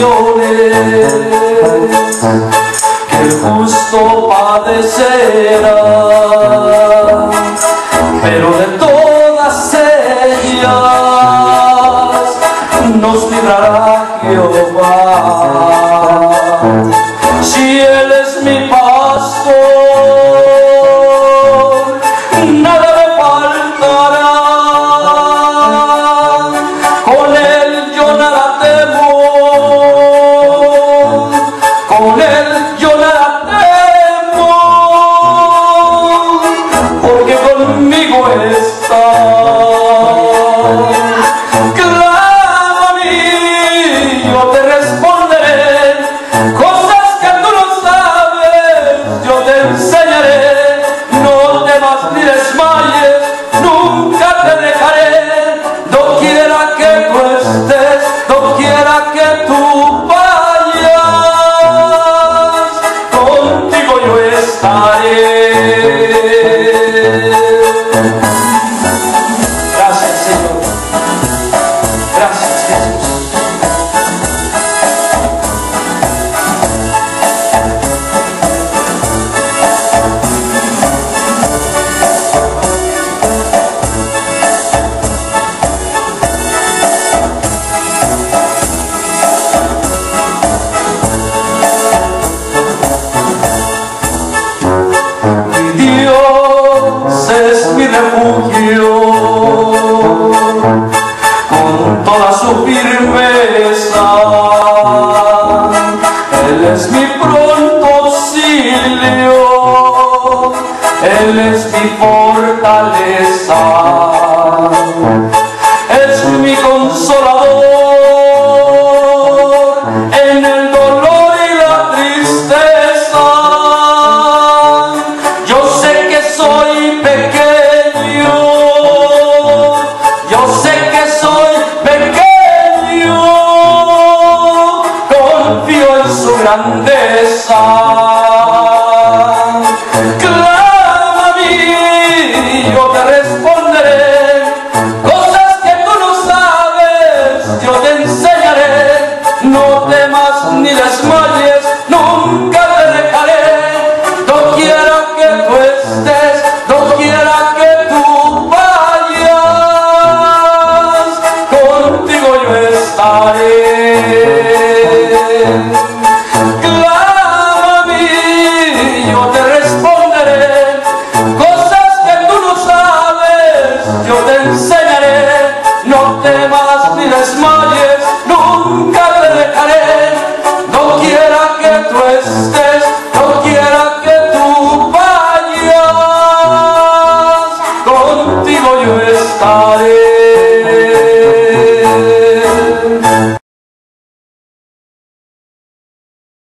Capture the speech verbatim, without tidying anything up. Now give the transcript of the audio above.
aflicciones que el justo padecerá, pero de todas ellas nos librará Jehová. Si Él es mi pastor, nada me faltará. Con Él yo nada temo, con Él yo nada temo, porque conmigo está. Clama a mí, yo te responderé, cosas que tú no sabes, yo te enseñaré. No temas ni desmayes, nunca te dejaré. Doquiera que tú estés, doquiera que tú vayas, contigo yo estaré. Gracias, Señor. Gracias, Jesús. Dios es mi refugio, con toda su firmeza. Él es mi pronto auxilio, Él es mi fortaleza.